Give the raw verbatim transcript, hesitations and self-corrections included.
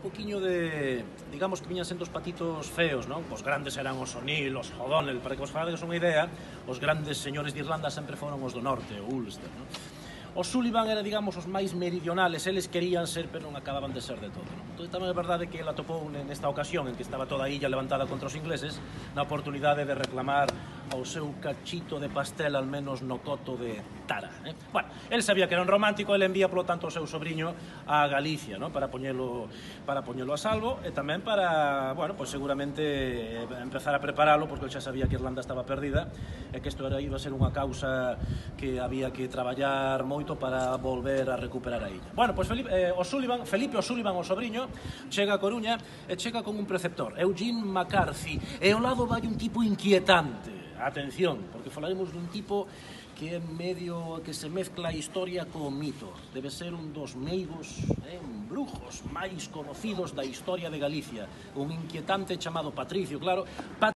poquinho de, digamos, que viñan sendo os patitos feos, non? Os grandes eran os O'Neill, os O'Donnell, para que vos falades unha idea, os grandes señores de Irlanda sempre foron os do norte, o Ulster, non? Os Sullivan eran, digamos, os máis meridionales, eles querían ser, pero non acababan de ser de todo, non? Entón, tamén é verdade que ela topou nesta ocasión en que estaba toda a illa levantada contra os ingleses, na oportunidade de reclamar ao seu cachito de pastel, al menos no coto de Tara, eh? Bueno, el sabía que era un romántico, ele envía, polo tanto, o seu sobrinho a Galicia, non? Para poñelo, para poñelo a salvo, e tamén para, bueno, pues seguramente empezar a preparalo, porque ele xa sabía que Irlanda estaba perdida, e que isto era, iba a ser unha causa que había que traballar moito para volver a recuperar a illa. Bueno, pois Felipe, eh, O'Sullivan, Felipe O'Sullivan, o sobrinho, chega a Coruña e chega con un preceptor, Eugene McCarthy, e ao lado vai un tipo inquietante. Atención, porque falaremos dun tipo que é medio que se mezcla a historia co mito. Debe ser un dos meigos, eh, brujos máis conocidos da historia de Galicia. Un inquietante chamado Patricio, claro.